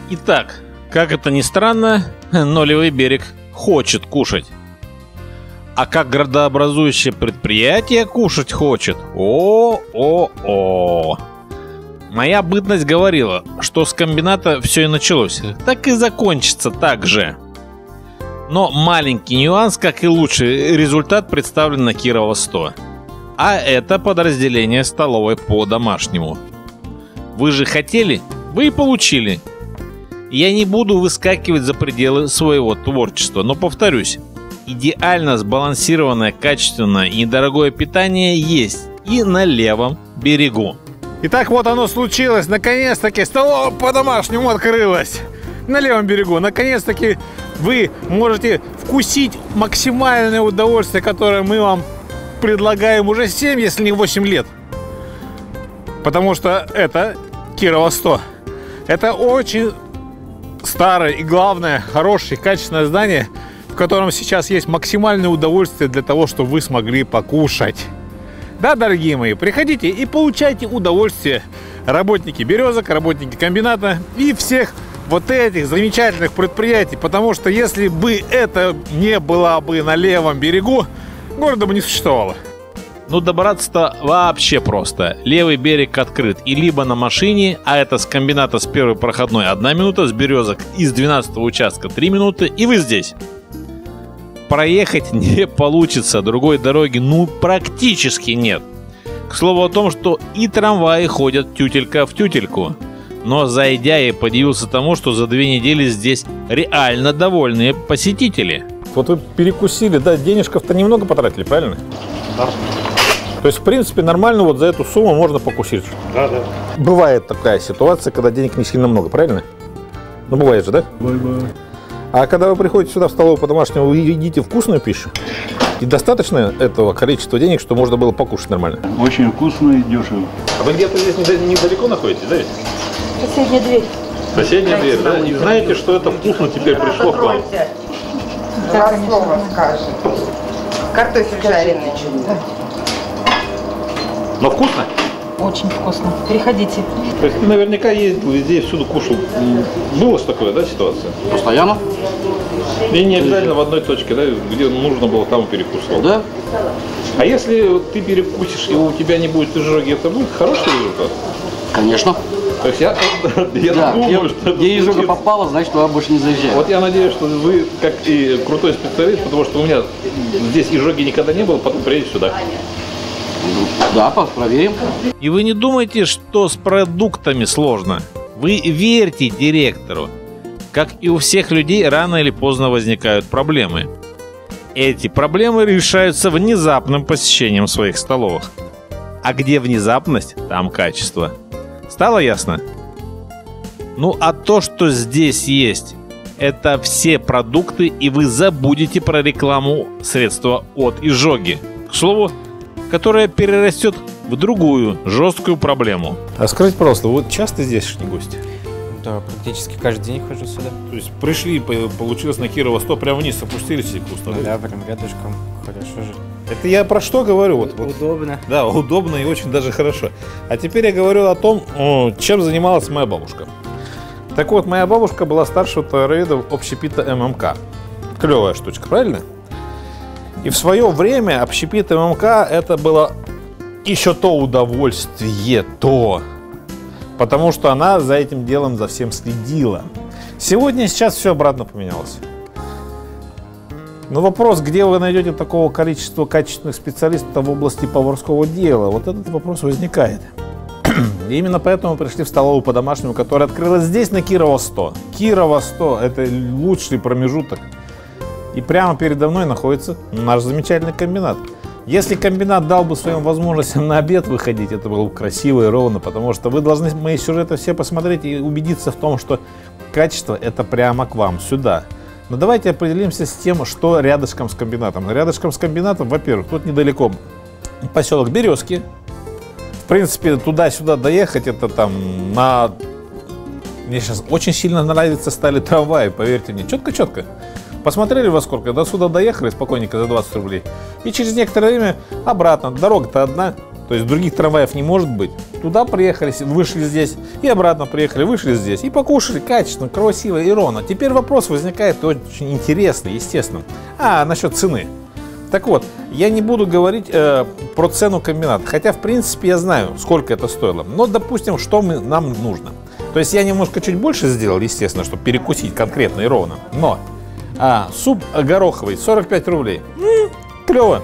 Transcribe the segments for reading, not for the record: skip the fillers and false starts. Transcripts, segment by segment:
Итак, как это ни странно, но Левый берег хочет кушать. А как градообразующее предприятие кушать хочет? О-о-о. Моя бытность говорила, что с комбината все и началось, так и закончится так же. Но маленький нюанс, как и лучший результат, представлен на Кирова 100. А это подразделение столовой по-домашнему. Вы же хотели, вы и получили. Я не буду выскакивать за пределы своего творчества, но повторюсь, идеально сбалансированное, качественное и недорогое питание есть и на Левом берегу. Итак, вот оно случилось. Наконец-таки столовая по-домашнему открылась на Левом берегу. Наконец-таки вы можете вкусить максимальное удовольствие, которое мы вам предлагаем уже 7, если не 8 лет. Потому что это Кирова 100. Это очень старое и, главное, хорошее, качественное здание, в котором сейчас есть максимальное удовольствие для того, чтобы вы смогли покушать. Да, дорогие мои, приходите и получайте удовольствие, работники «Березок», работники комбината и всех вот этих замечательных предприятий, потому что если бы это не было бы на Левом берегу, города бы не существовало. Ну, добраться-то вообще просто. Левый берег открыт и либо на машине, а это с комбината с первой проходной 1 минута, с «Березок» из 12-го участка 3 минуты, и вы здесь. Проехать не получится, другой дороги практически нет. К слову о том, что и трамваи ходят тютелька в тютельку. Но зайдя, я подивился тому, что за 2 недели здесь реально довольные посетители. Вот вы перекусили, да, денежков-то немного потратили, правильно? Да. То есть, в принципе, нормально вот за эту сумму можно покусить. Да, да. Бывает такая ситуация, когда денег не сильно много, правильно? Ну, бывает же, да? Бывает. А когда вы приходите сюда в столовую по-домашнему, вы едите вкусную пищу? И достаточно этого количества денег, что можно было покушать нормально? Очень вкусно и дешево. А вы где-то здесь недалеко находитесь, да? Соседняя дверь. Соседняя дверь, да? И знаете, что это вкусно теперь пришло к вам? Да, слово скажет. Картофель жареный. Но вкусно? Очень вкусно. Переходите. То есть ты наверняка ездил везде и всюду кушал. Было же такое, да, ситуация? Постоянно? И не обязательно в одной точке, да, где нужно было, там перекусывал. Да. А если ты перекусишь и у тебя не будет изжоги, это будет хороший результат? Конечно. То есть я Да, думаю, что где изжога попала, значит, туда больше не заезжает. Вот я надеюсь, что вы как и крутой специалист, потому что у меня здесь изжоги никогда не было, потом приедешь сюда. Да, проверим. И вы не думайте, что с продуктами сложно. Вы верьте директору. Как и у всех людей, рано или поздно возникают проблемы. Эти проблемы решаются внезапным посещением своих столовых. А где внезапность, там качество. Стало ясно? Ну а то, что здесь есть, это все продукты, и вы забудете про рекламу средства от изжоги. К слову, которая перерастет в другую жесткую проблему. А скажите, пожалуйста, вы часто здесь гости? Да, практически каждый день хожу сюда. То есть пришли, получилось на Кирова 100, прямо вниз опустились и вкусно. Да, прям рядышком. Хорошо же. Это я про что говорю? Вот. Удобно. Да, удобно и очень даже хорошо. А теперь я говорю о том, чем занималась моя бабушка. Так вот, моя бабушка была старшего товароведа общепита ММК. Клевая штучка, правильно? И в свое время общепит ММК это было еще то удовольствие, потому что она за этим делом за всем следила. Сейчас все обратно поменялось. Но вопрос, где вы найдете такого количества качественных специалистов в области поварского дела, вот этот вопрос возникает. И именно поэтому мы пришли в столовую по-домашнему, которая открылась здесь на Кирова 100. Кирова 100 это лучший промежуток. И прямо передо мной находится наш замечательный комбинат. Если комбинат дал бы своим возможностям на обед выходить, это было бы красиво и ровно, потому что вы должны мои сюжеты все посмотреть и убедиться в том, что качество это прямо к вам, сюда. Но давайте определимся с тем, что рядышком с комбинатом. Рядышком с комбинатом, во-первых, тут недалеко поселок Березки. В принципе, туда-сюда доехать, это там на... Мне сейчас очень сильно нравится стали трамваи, поверьте мне, четко-четко. Посмотрели во сколько, до сюда доехали спокойненько за 20 рублей. И через некоторое время обратно. Дорога-то одна. То есть других трамваев не может быть. Туда приехали, вышли здесь, и обратно приехали, вышли здесь, и покушали качественно, красиво и ровно. Теперь вопрос возникает очень интересный, естественно. Насчет цены. Так вот, я не буду говорить про цену комбината, хотя, в принципе, я знаю, сколько это стоило. Но, допустим, что нам нужно. То есть я немножко чуть больше сделал, естественно, чтобы перекусить конкретно и ровно. Но суп гороховый 45 рублей. Клево.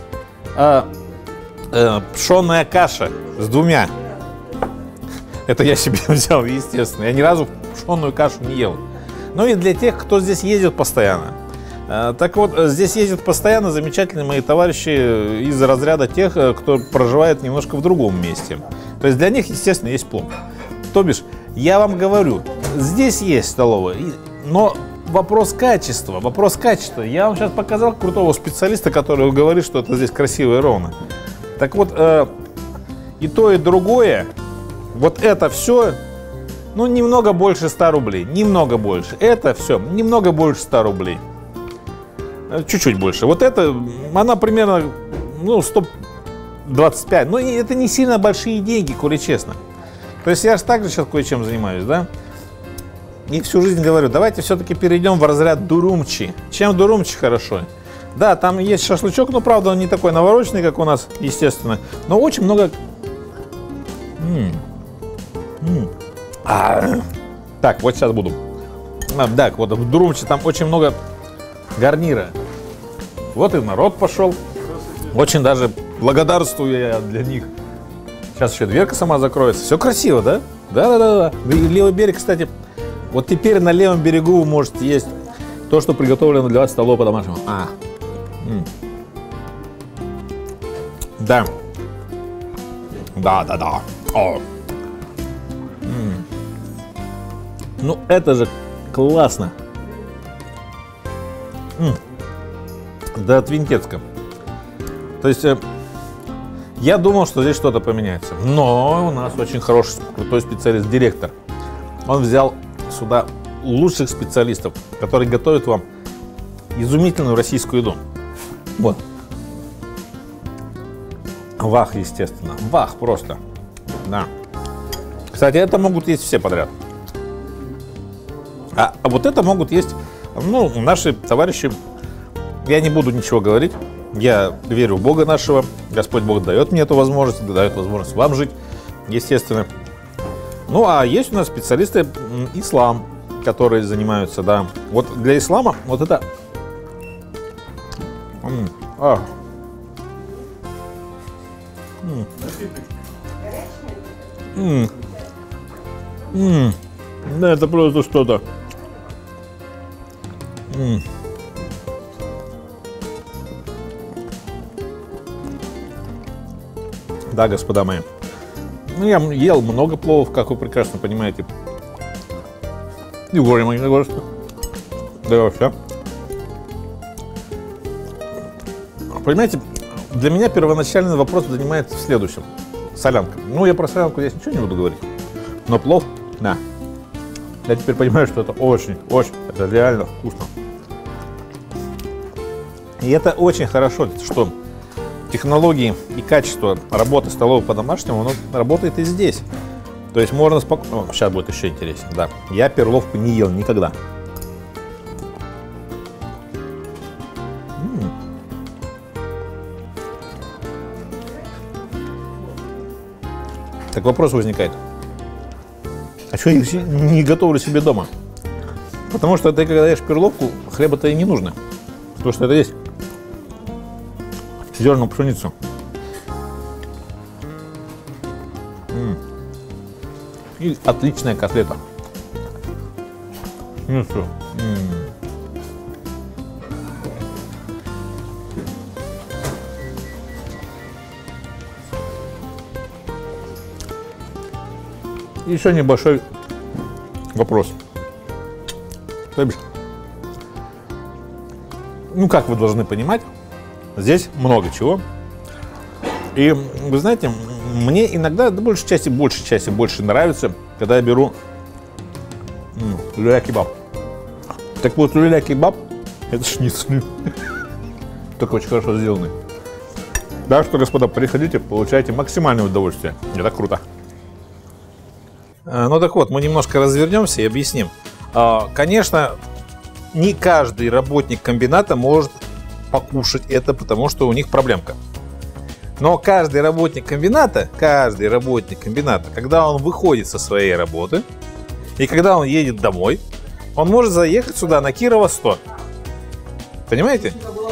Пшенная каша с 2. Это я себе взял, естественно. Я ни разу пшенную кашу не ел. Ну и для тех, кто здесь ездит постоянно. Так вот, здесь ездят постоянно замечательные мои товарищи из разряда тех, кто проживает немножко в другом месте. То есть для них, естественно, есть пломб. То бишь, я вам говорю, здесь есть столовая, но вопрос качества. Я вам сейчас показал крутого специалиста, который говорит, что это здесь красиво и ровно. Так вот, и то, и другое, вот это все, ну, немного больше 100 рублей. Немного больше. Это все немного больше 100 рублей. Чуть-чуть больше. Вот это, она примерно, 125. Но это не сильно большие деньги, коли честно. То есть я же также сейчас кое-чем занимаюсь, да? И всю жизнь говорю, давайте все-таки перейдем в разряд дурумчи. Чем дурумчи хорошо? Да, там есть шашлычок, но правда он не такой навороченный, как у нас, естественно. Но очень много... Так, вот сейчас буду. Так, вот в дурумчи там очень много гарнира. Вот и народ пошел. Очень даже благодарствую я для них. Сейчас еще дверка сама закроется. Все красиво, да? Да. И левый берег, кстати, вот теперь на левом берегу вы можете есть то, что приготовлено для вас столовой по-домашнему. Да. Да. О. Ну, это же классно. Да, от Винтецка. То есть, я думал, что здесь что-то поменяется. Но у нас очень хороший, крутой специалист, директор. Он взял сюда лучших специалистов, которые готовят вам изумительную российскую еду. Вот. Вах, естественно. Вах просто. Да. Кстати, это могут есть все подряд. А вот это могут есть, наши товарищи. Я не буду ничего говорить. Я верю в Бога нашего. Господь Бог дает мне эту возможность, дает возможность вам жить, естественно. Ну, а есть у нас специалисты ислам, которые занимаются, да. Вот для ислама вот это... Да, это просто что-то. Да, господа мои. Я ел много пловов, как вы прекрасно понимаете. И горе мои нагорстки. Да и вообще. Понимаете, для меня первоначальный вопрос занимается в следующем. Солянка. Я про солянку здесь ничего не буду говорить. Но плов, да. Я теперь понимаю, что это очень, это реально вкусно. И это очень хорошо, что технологии и качество работы столовой по-домашнему, оно работает и здесь. То есть можно спокойно... Сейчас будет еще интереснее, да. Я перловку не ел никогда. Так вопрос возникает. А что я не готовлю себе дома? Потому что ты, когда ешь перловку, хлеба-то и не нужно. Потому что это есть зерно пшеницу. И отличная котлета. Ну что? Еще небольшой вопрос. То бишь, как вы должны понимать, здесь много чего. И вы знаете, мне иногда, большей части больше нравится, когда я беру люля-кебаб. Так вот, люля-кебаб — это шницель. Только очень хорошо сделанный. Так что, господа, приходите, получайте максимальное удовольствие. Это круто. Ну так вот, мы немножко развернемся и объясним. Конечно, не каждый работник комбината может покушать это, потому что у них проблемка. Но каждый работник комбината, когда он выходит со своей работы и когда он едет домой, он может заехать сюда на Кирова 100. Понимаете?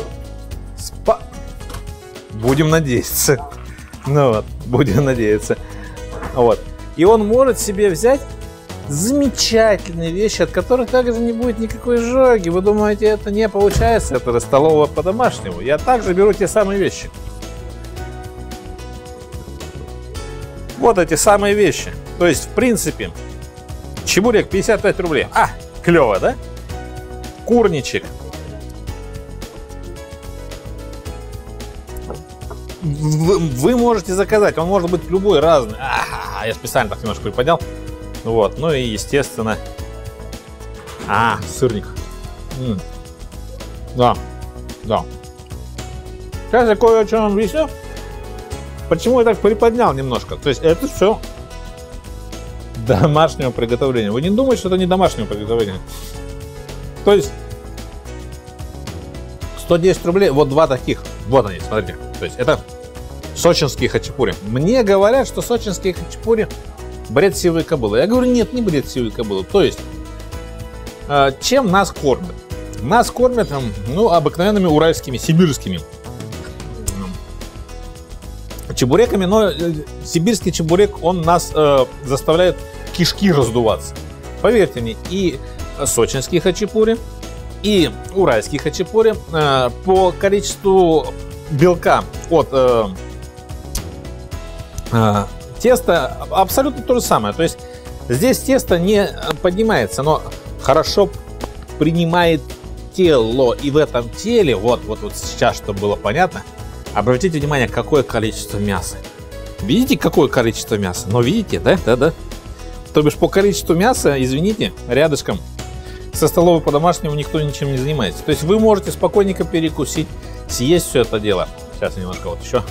Будем надеяться. Ну вот, будем надеяться. Вот. И он может себе взять замечательные вещи, от которых также не будет никакой жоги. Вы думаете, это не получается? Это столовая по-домашнему. Я также беру те самые вещи. Вот эти самые вещи. То есть, в принципе, чебурек 55 рублей. Клево, да? Курничек. Вы можете заказать. Он может быть любой, разный. Я специально так немножко приподнял. Вот. Ну и, естественно... сырник. Да. Сейчас я кое о чем объясню. Почему я так приподнял немножко? То есть это все домашнего приготовления. Вы не думаете, что это не домашнего приготовления? То есть 110 рублей, вот два таких. Вот они, смотрите. То есть это сочинские хачапури. Мне говорят, что сочинские хачапури бред сивой кобылы. Я говорю, нет, не бред сивой кобылы. То есть чем нас кормят? Нас кормят, обыкновенными уральскими, сибирскими чебуреками, но сибирский чебурек, он нас заставляет кишки раздуваться. Поверьте мне, и сочинские хачапури, и уральские хачапури по количеству белка от теста абсолютно то же самое. То есть здесь тесто не поднимается, но хорошо принимает тело. И в этом теле, вот сейчас, чтобы было понятно, обратите внимание, какое количество мяса. Видите, какое количество мяса? Но видите, да? Да. То бишь по количеству мяса, извините, рядышком со столовой по-домашнему никто ничем не занимается. То есть вы можете спокойненько перекусить, съесть все это дело. Сейчас немножко вот еще.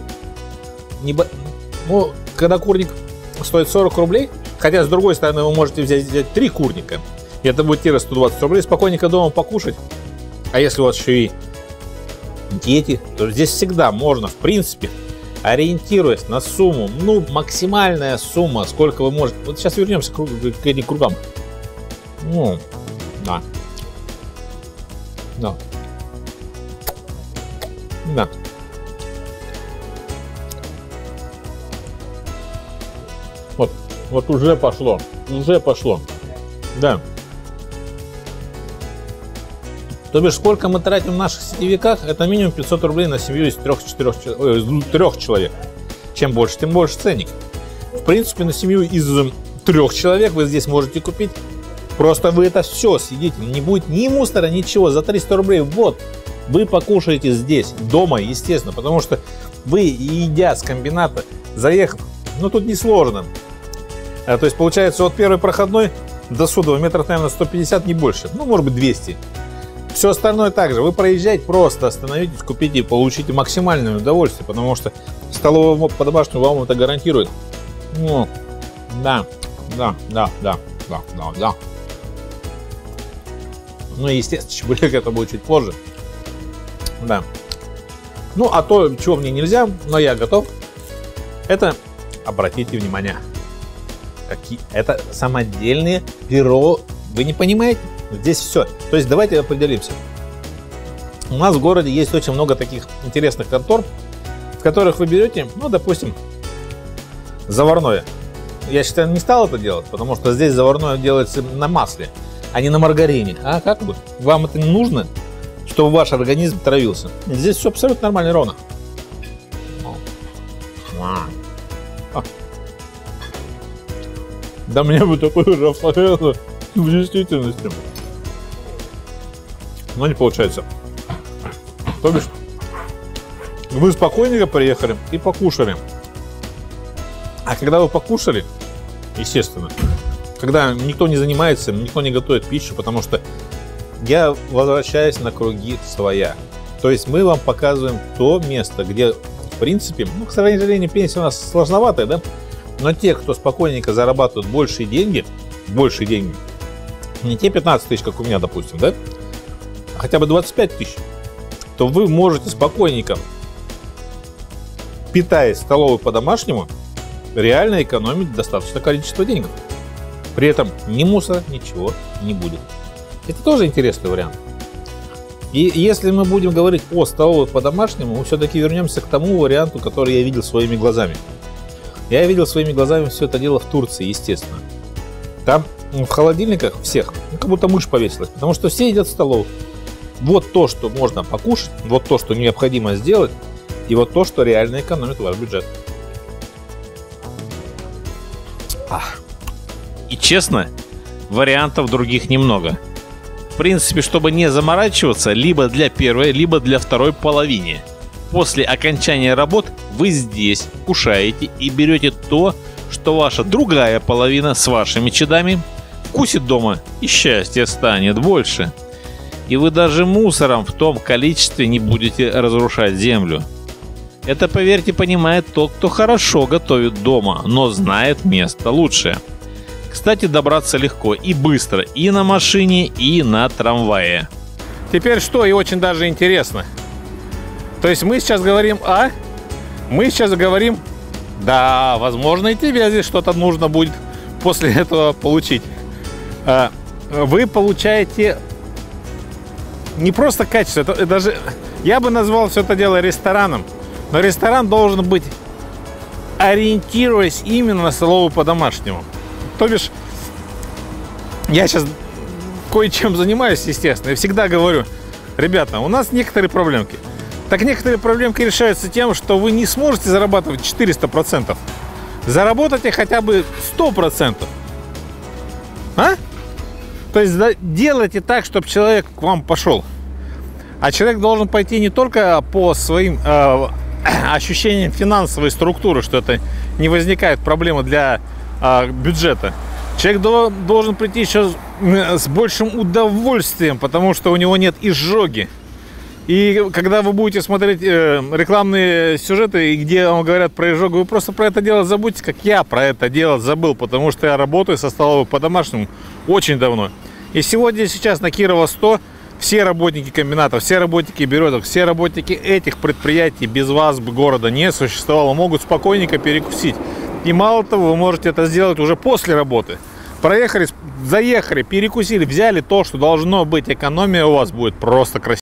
Когда курник стоит 40 рублей, хотя с другой стороны вы можете взять 3 курника, и это будет тира 120 рублей, спокойненько дома покушать. А если у вас еще и дети, то здесь всегда можно, в принципе, ориентируясь на сумму, максимальная сумма, сколько вы можете. Вот сейчас вернемся к этим кругам. Да. Вот уже пошло. Да. То бишь, сколько мы тратим в наших сетевиках, это минимум 500 рублей на семью из 3 человек. Чем больше, тем больше ценник. В принципе, на семью из 3 человек вы здесь можете купить. Просто вы это все съедите. Не будет ни мусора, ничего. За 300 рублей вот вы покушаете здесь, дома, естественно. Потому что вы, едя с комбината, заехав, тут несложно. То есть, получается, от первой проходной до Судова метров, наверное, 150, не больше. Может быть, 200. Все остальное также. Вы проезжаете, просто остановитесь, купите и получите максимальное удовольствие, потому что столовая по-домашнему вам это гарантирует. Да. Естественно, чебурек это будет чуть позже. Да. А то, чего мне нельзя, но я готов, это, обратите внимание, это самодельные пиро. Вы не понимаете? Здесь все. То есть давайте определимся. У нас в городе есть очень много таких интересных контор, в которых вы берете, допустим, заварное. Я считаю, не стал это делать, потому что здесь заварное делается на масле, а не на маргарине. А как бы? Вам это не нужно, чтобы ваш организм травился. Здесь все абсолютно нормально и ровно. Да мне бы такой Рафаэлло в действительности. Но не получается. То бишь, вы спокойненько приехали и покушали. А когда вы покушали, естественно, когда никто не занимается, никто не готовит пищу, потому что я возвращаюсь на круги своя. То есть мы вам показываем то место, где, в принципе, ну, к сожалению, пенсия у нас сложноватая, да? Но те, кто спокойненько зарабатывают большие деньги, не те 15 тысяч, как у меня, допустим, да? А хотя бы 25 тысяч, то вы можете спокойненько, питаясь в столовой по-домашнему, реально экономить достаточное количество денег. При этом ни мусора, ничего не будет. Это тоже интересный вариант. И если мы будем говорить о столовой по-домашнему, мы все-таки вернемся к тому варианту, который я видел своими глазами. Я видел своими глазами все это дело в Турции, естественно. Там в холодильниках всех, как будто мышь повесилась, потому что все едят в столовую. Вот то, что можно покушать, вот то, что необходимо сделать, и вот то, что реально экономит ваш бюджет. И честно, вариантов других немного. В принципе, чтобы не заморачиваться, либо для первой, либо для второй половины. После окончания работ вы здесь кушаете и берете то, что ваша другая половина с вашими чадами вкусит дома, и счастья станет больше. И вы даже мусором в том количестве не будете разрушать землю. Это, поверьте, понимает тот, кто хорошо готовит дома, но знает место лучше. Кстати, добраться легко и быстро и на машине, и на трамвае. Теперь что, и очень даже интересно. То есть мы сейчас говорим да, возможно, и тебе здесь что-то нужно будет после этого получить. Вы получаете не просто качество, это даже, я бы назвал все это дело рестораном. Но ресторан должен быть, ориентируясь именно на столовую по-домашнему. То бишь, я сейчас кое-чем занимаюсь, естественно, и всегда говорю: ребята, у нас некоторые проблемки. Так некоторые проблемки решаются тем, что вы не сможете зарабатывать 400%. Заработайте хотя бы 100%. То есть делайте так, чтобы человек к вам пошел. А человек должен пойти не только по своим ощущениям финансовой структуры, что это не возникает проблемы для бюджета. Человек должен прийти еще с большим удовольствием, потому что у него нет изжоги. И когда вы будете смотреть рекламные сюжеты, где вам говорят про изжогу, вы просто про это дело забудьте, как я про это дело забыл, потому что я работаю со столовой по-домашнему очень давно. И сегодня, сейчас на Кирова 100 все работники комбинатов, все работники бюретов, все работники этих предприятий, без вас бы города не существовало, могут спокойненько перекусить. И мало того, вы можете это сделать уже после работы. Проехали, заехали, перекусили, взяли то, что должно быть. Экономия у вас будет просто красивая.